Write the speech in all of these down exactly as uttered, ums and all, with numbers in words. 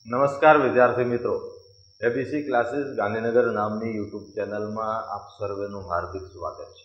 નમસ્કાર વિદ્યાર્થી મિત્રો, એબીસી ક્લાસીસ ગાંધીનગર નામની યુટ્યુબ ચેનલમાં આપ સર્વેનું હાર્દિક સ્વાગત છે।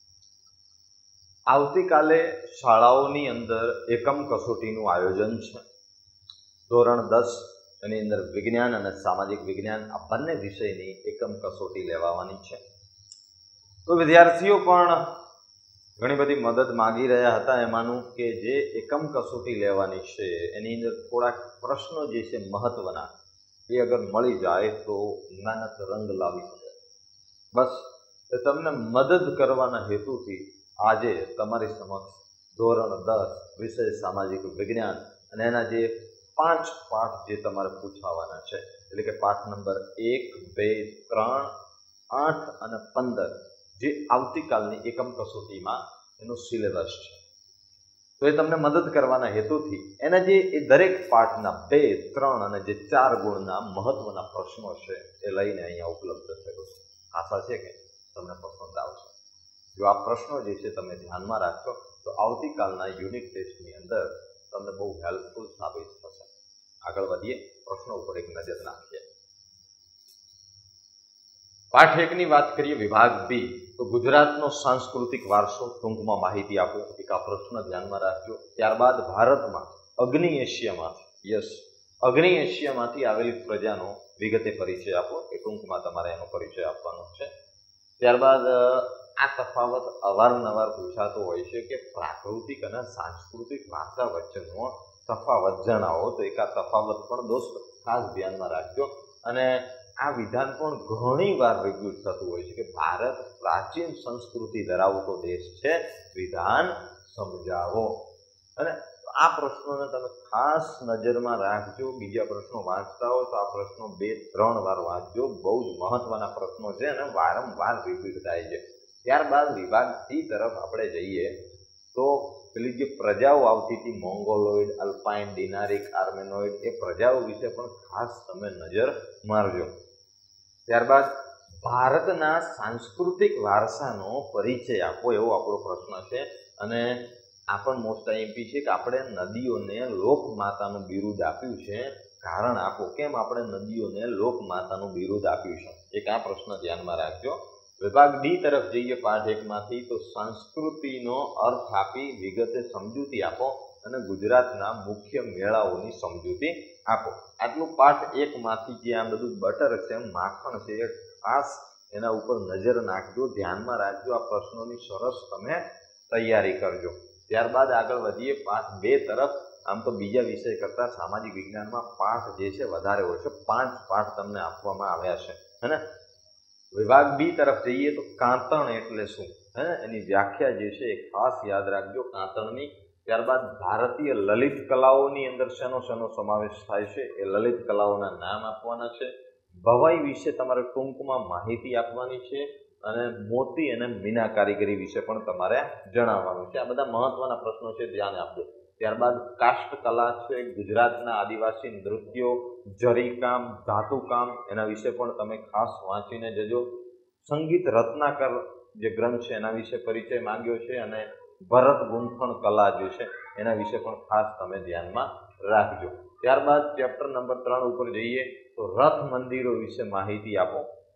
આવતીકાલે શાળાઓની અંદર એકમ કસોટીનું આયોજન છે। ધોરણ દસ એની અંદર વિજ્ઞાન અને સામાજિક વિજ્ઞાન આ બંને વિષયની એકમ કસોટી લેવાની છે। તો વિદ્યાર્થીઓ પણ ઘણી બધી મદદ માંગી રહ્યા હતા। એમાંનું કે જે એકમ કસોટી લેવાની છે એની અંદર થોડાક પ્રશ્નો જે છે મહત્વના એ અગર મળી જાય તો મહેનત રંગ લાવી શકે। બસ એ તમને મદદ કરવાના હેતુથી આજે તમારી સમક્ષ ધોરણ દસ વિષય સામાજિક વિજ્ઞાન અને એના જે પાંચ પાઠ જે તમારે પૂછાવાના છે, એટલે કે પાઠ નંબર એક, બે, ત્રણ, આઠ અને પંદર જે આવતીકાલની એકમ કસોટીમાં એનું સિલેબસ છે, તો એ તમને મદદ કરવાના હેતુથી એના જે એ દરેક પાઠના બે, ત્રણ અને જે ચાર ગુણના મહત્વના પ્રશ્નો છે એ લઈને અહીંયા ઉપલબ્ધ થયો છે। આશા છે કે તમને પસંદ આવશે। જો આ પ્રશ્નો જે છે તમે ધ્યાનમાં રાખશો તો આવતીકાલના યુનિટ ટેસ્ટની અંદર તમને બહુ હેલ્પફુલ સાબિત થશે। આગળ વધીએ, પ્રશ્નો ઉપર એક નજર નાખીએ। પાઠ એકની વાત કરીએ, વિભાગ બી, તો ગુજરાતનો સાંસ્કૃતિક વારસો ટૂંકમાં માહિતી આપો। એક આ પ્રશ્ન ધ્યાનમાં રાખજો। ત્યારબાદ ભારતમાં અગ્નિ એશિયામાંથી યસ અગ્નિ એશિયામાંથી આવેલી પ્રજાનો વિગતે પરિચય આપો, એ ટૂંકમાં તમારે એનો પરિચય આપવાનો છે। ત્યારબાદ આ તફાવત અવારનવાર પૂછાતો હોય છે કે પ્રાકૃતિક અને સાંસ્કૃતિક વારસા વચ્ચેનો તફાવત જણાવો, તો એક આ તફાવત પણ દોસ્ત ખાસ ધ્યાનમાં રાખજો। અને આ વિધાન પણ ઘણી વાર રિપીટ થતું હોય છે કે ભારત પ્રાચીન સંસ્કૃતિ ધરાવતો દેશ છે, વિધાન સમજાવો। અને આ પ્રશ્નોને તમે ખાસ નજરમાં રાખજો। બીજા પ્રશ્નો વાંચતા હો તો આ પ્રશ્નો બે ત્રણ વાર વાંચજો, બહુ જ મહત્વના પ્રશ્નો છે અને વારંવાર રિપીટ થાય છે। ત્યારબાદ વિભાગ સી તરફ આપણે જઈએ તો પેલી જે પ્રજાઓ આવતી હતી, મોંગોલોઇડ, અલ્પાઇન, ડિનારિક, આર્મેનોઇડ, એ પ્રજાઓ વિશે પણ ખાસ તમે નજર મારજો। ત્યારબાદ ભારતના સાંસ્કૃતિક વારસાનો પરિચય આપો, એવો આપણો પ્રશ્ન છે। અને આ પણ મોસ્ટ આઈએમપી છે કે આપણે નદીઓને લોકમાતાનું બિરુદ આપ્યું છે, કારણ આપો, કેમ આપણે નદીઓને લોકમાતાનું બિરુદ આપ્યું છે, એક આ પ્રશ્ન ધ્યાનમાં રાખજો। વિભાગ ડી તરફ જઈએ પાઠ એકમાંથી, તો સંસ્કૃતિનો અર્થ આપી વિગતે સમજૂતી આપો અને ગુજરાતના મુખ્ય મેળાઓની સમજૂતી આપો। આટલું પાઠ એકમાંથી જે આ બધું બટર છે, માખણ છે, એ ખાસ એના ઉપર નજર નાખજો, ધ્યાનમાં રાખજો। આ પ્રશ્નોની સરસ તમે તૈયારી કરજો। ત્યારબાદ આગળ વધીએ પાઠ બે તરફ। આમ તો બીજા વિષય કરતાં સામાજિક વિજ્ઞાનમાં પાઠ જે છે વધારે હોય છે, પાંચ પાઠ તમને આપવામાં આવ્યા છે, હે ને। વિભાગ બી તરફ જઈએ તો કાંતણ એટલે શું, હે એની વ્યાખ્યા જે છે એ ખાસ યાદ રાખજો, કાંતણની। ત્યારબાદ ભારતીય લલિત કલાઓની અંદર શેનો શેનો સમાવેશ થાય છે, એ લલિત કલાઓના નામ આપવાના છે। ભવાઈ વિશે તમારે ટૂંકમાં માહિતી આપવાની છે અને મોતી અને મીના કારીગરી વિશે પણ તમારે જણાવવાનું છે। આ બધા મહત્વના પ્રશ્નો છે, ધ્યાન આપજો। ત્યારબાદ કાષ્ઠ કલા છે, ગુજરાતના આદિવાસી નૃત્યો, જરીકામ, ધાતુકામ, એના વિશે પણ તમે ખાસ વાંચીને જજો। સંગીત રત્નાકર જે ગ્રંથ છે એના વિશે પરિચય માંગ્યો છે અને ભરત ગૂંથણ કલા જે છે એના વિશે પણ ખાસ તમે ધ્યાનમાં રાખજો। ત્યારબાદ ચેપ્ટર નંબર ત્રણ ઉપર જઈએ તો રથ મંદિરો વિશે માહિતી આપો,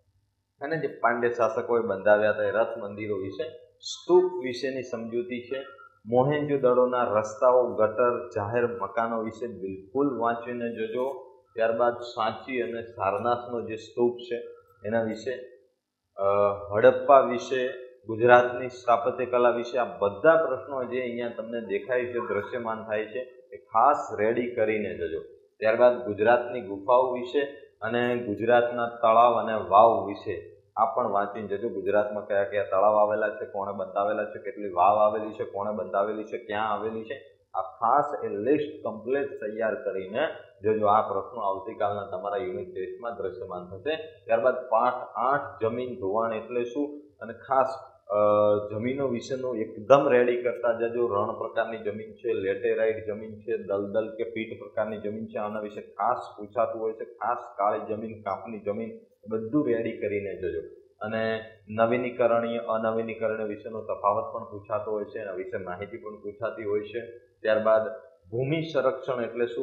અને જે પાંડ્ય શાસકોએ બંધાવ્યા હતા એ રથ મંદિરો વિશે, સ્તૂપ વિશેની સમજૂતી છે। મોહેંજો-દડોના રસ્તાઓ, ગટર, જાહેર મકાનો વિશે બિલકુલ વાંચીને જજો। ત્યારબાદ સાંચી અને સારનાથનો જે સ્તૂપ છે એના વિશે, હડપ્પા વિશે, ગુજરાતની સ્થાપત્ય કલા વિશે, આ બધા પ્રશ્નો જે અહીંયા તમને દેખાય છે, દ્રશ્યમાન થાય છે, એ ખાસ રેડી કરીને જજો। ત્યારબાદ ગુજરાતની ગુફાઓ વિશે અને ગુજરાતના તળાવ અને વાવ વિશે આ પણ વાંચીને જજો। ગુજરાતમાં કયા કયા તળાવ આવેલા છે, કોણે બંધાવેલા છે, કેટલી વાવ આવેલી છે, કોણે બંધાવેલી છે, ક્યાં આવેલી છે, આ ખાસ એ લિસ્ટ કમ્પ્લીટ તૈયાર કરીને જજો। આ પ્રશ્નો આવતીકાલના તમારા યુનિટ ટેસ્ટમાં દ્રશ્યમાન થશે। ત્યારબાદ પાઠ આઠ, જમીન ધોવાણ એટલે શું, અને ખાસ જમીનો વિશેનું એકદમ રેડી કરતા જજો। રણ પ્રકારની જમીન છે, લેટેરાઇટ જમીન છે, દલદલ કે પીટ પ્રકારની જમીન છે, આના વિશે ખાસ પૂછાતું હોય છે। ખાસ કાળી જમીન, કાપની જમીન, બધું રેડી કરીને જજો। અને નવીનીકરણીય અનવીનીકરણીય વિશેનો તફાવત પણ પૂછાતો હોય છે, એના વિશે માહિતી પણ પૂછાતી હોય છે। ત્યારબાદ ભૂમિ સંરક્ષણ એટલે શું,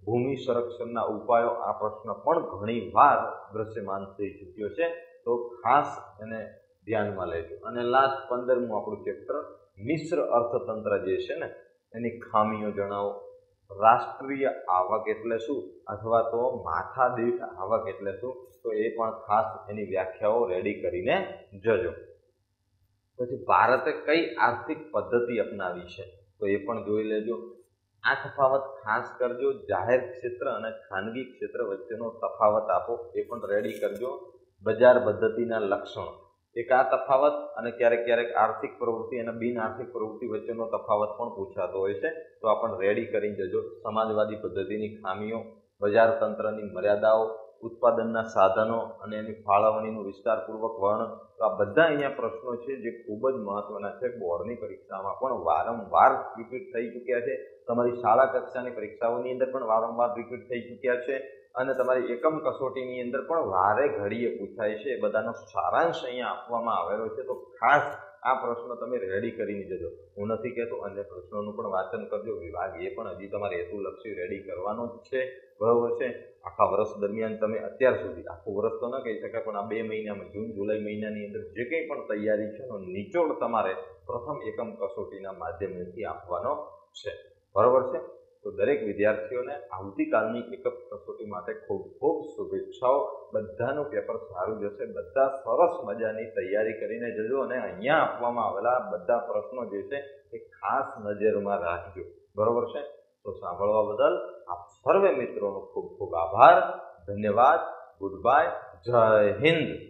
ભૂમિ સંરક્ષણના ઉપાયો આ પ્રશ્ન પણ ઘણી વાર દ્રશ્યમાન થઈ ચૂક્યો છે, તો ખાસ એને ધ્યાનમાં લેજો. અને લાસ્ટ પંદરમું આપણું ચેપ્ટર મિશ્ર અર્થતંત્ર જે છે ને એની ખામીઓ જણાવો. રાષ્ટ્રીય આવક એટલે શું અથવા તો માથા દીઠ આવક એટલે શું, તો એ પણ ખાસ એની વ્યાખ્યાઓ રેડી કરીને જજો. પછી ભારતે કઈ આર્થિક પદ્ધતિ અપનાવી છે તો એ પણ જોઈ લેજો. આ તફાવત ખાસ કરજો. જાહેર ક્ષેત્ર અને ખાનગી ક્ષેત્ર વચ્ચેનો તફાવત આપો એ પણ રેડી કરજો. બજાર પદ્ધતિના લક્ષણો, એક આ તફાવત અને ક્યારેક ક્યારેક આર્થિક પ્રવૃત્તિ અને બિન આર્થિક પ્રવૃત્તિ વચ્ચેનો તફાવત પણ પૂછાતો હોય છે, તો આ પણ રેડી કરી જજો. સમાજવાદી પદ્ધતિની ખામીઓ, બજાર તંત્રની મર્યાદાઓ, ઉત્પાદનના સાધનો અને એની ફાળવણીનું વિસ્તારપૂર્વક વર્ણન. તો આ બધા અહીંયા પ્રશ્નો છે જે ખૂબ જ મહત્વના છે. બોર્ડની પરીક્ષામાં પણ વારંવાર રિપીટ થઈ ચૂક્યા છે, તમારી શાળા કક્ષાની પરીક્ષાઓની અંદર પણ વારંવાર રિપીટ થઈ ચૂક્યા છે અને તમારી એકમ કસોટીની અંદર પણ વારે ઘડીએ પૂછાય છે. એ બધાનો સારાંશ અહીંયા આપવામાં આવેલો છે, તો ખાસ આ પ્રશ્નો તમે રેડી કરીને જજો. હું નથી કહેતો અન્ય પ્રશ્નોનું પણ વાંચન કરજો. વિભાગ એ પણ હજી તમારે હેતુલક્ષી રેડી કરવાનો જ છે, બરાબર છે. આખા વર્ષ દરમિયાન તમે અત્યાર સુધી, આખું વર્ષ તો ન કહી શકાય, પણ આ બે મહિનામાં જૂન જુલાઈ મહિનાની અંદર જે કંઈ પણ તૈયારી છે એનો નિચોડ તમારે પ્રથમ એકમ કસોટીના માધ્યમથી આપવાનો છે, બરાબર છે. તો દરેક વિદ્યાર્થીઓને આવતીકાલની એકમ કસોટી માટે ખૂબ ખૂબ શુભેચ્છાઓ. બધાનું પેપર સારું જશે, બધા સરસ મજાની તૈયારી કરીને જજો અને અહીંયા આપવામાં આવેલા બધા પ્રશ્નો જે છે એ ખાસ નજરમાં રાખજો, બરાબર છે. તો સાંભળવા બદલ આપ સર્વે મિત્રોનો ખૂબ ખૂબ આભાર, ધન્યવાદ, ગુડ બાય, જય હિન્દ.